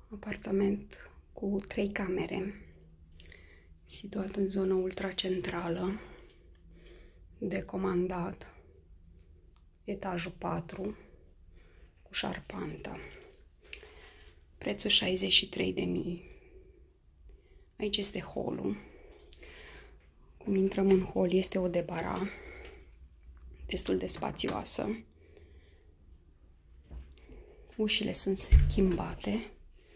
Apartament cu 3 camere, situat în zona ultracentrală, decomandat, etajul 4, cu șarpantă. Prețul 63.000. Aici este hall-ul. Cum intrăm în hall, este o debara destul de spațioasă. Ușile sunt schimbate.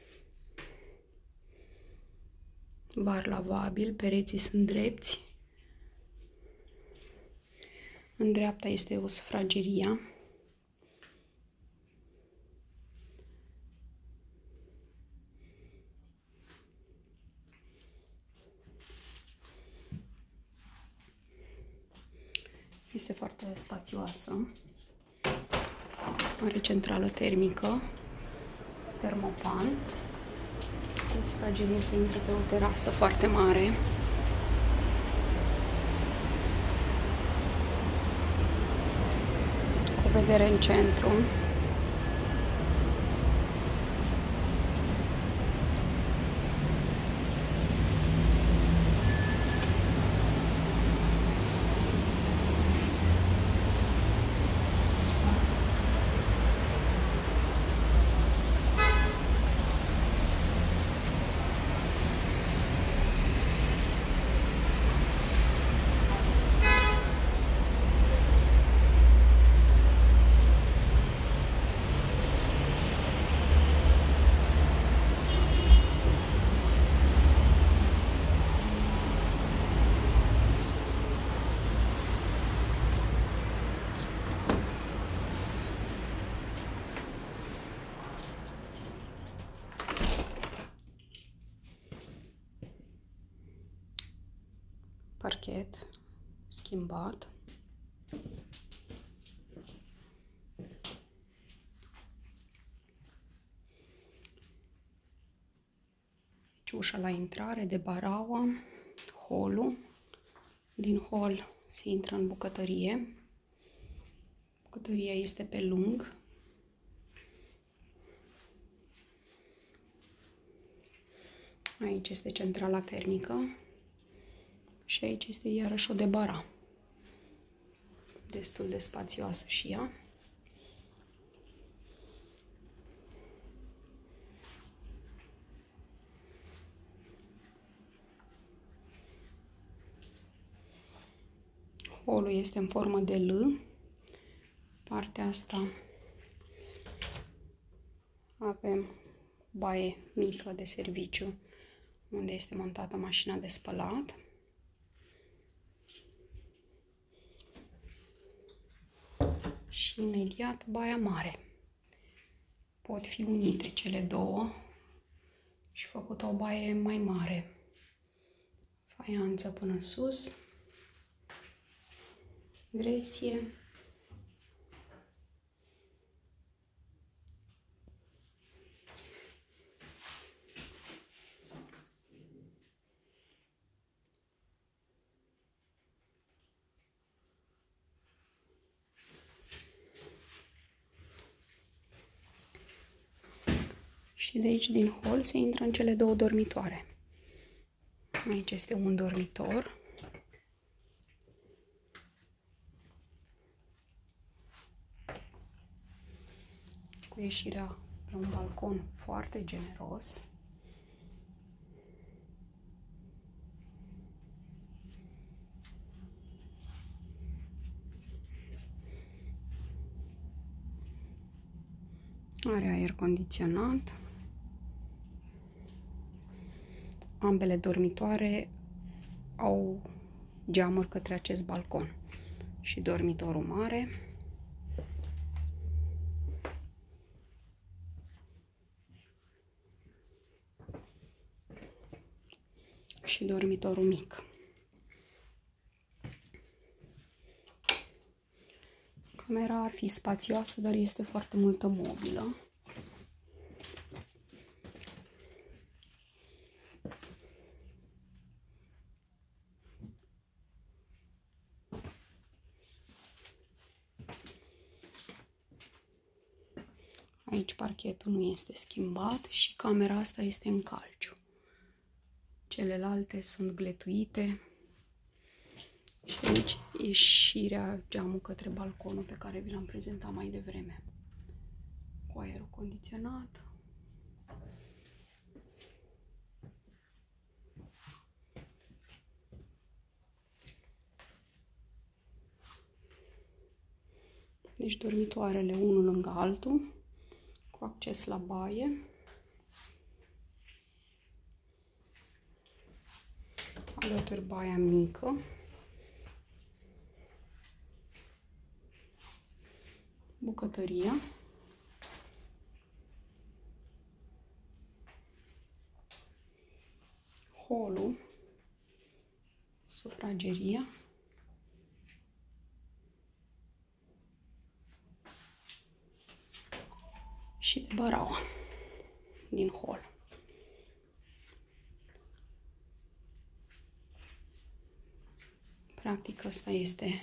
Bar lavabil, pereții sunt drepți. În dreapta este o sufrageria. Este foarte spațioasă. Are centrală termică, termopan. În sufragerie se intră pe o terasă foarte mare. Cu vedere în centru. Parchet schimbat. Deci ușa la intrare de baraua, hall-ul. Din hall se intră în bucătărie. Bucătăria este pe lung. Aici este centrala termică. Și aici este iarăși o debara. Destul de spațioasă și ea. Hall-ul este în formă de L. Partea asta avem baie mică de serviciu, unde este montată mașina de spălat. Și imediat baia mare. Pot fi unite cele două și făcută o baie mai mare. Faianță până sus. Gresie. Și de aici, din hall, se intră în cele două dormitoare. Aici este un dormitor. Cu ieșirea pe un balcon foarte generos. Are aer condiționat. Ambele dormitoare au geamuri către acest balcon. Și dormitorul mare. Și dormitorul mic. Camera ar fi spațioasă, dar este foarte multă mobilă. Aici parchetul nu este schimbat și camera asta este în calciu. Celelalte sunt gletuite. Și aici ieșirea, geamul către balconul pe care vi l-am prezentat mai devreme. Cu aerul condiționat. Deci dormitoarele unul lângă altul, cu acces la baie. Alături baia mică. Bucătăria. Holul. Sufrageria. Și de baraua din hol. Practic ăsta este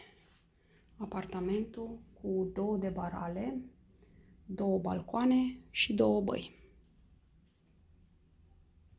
apartamentul cu 2 debarale, 2 balcoane și 2 băi.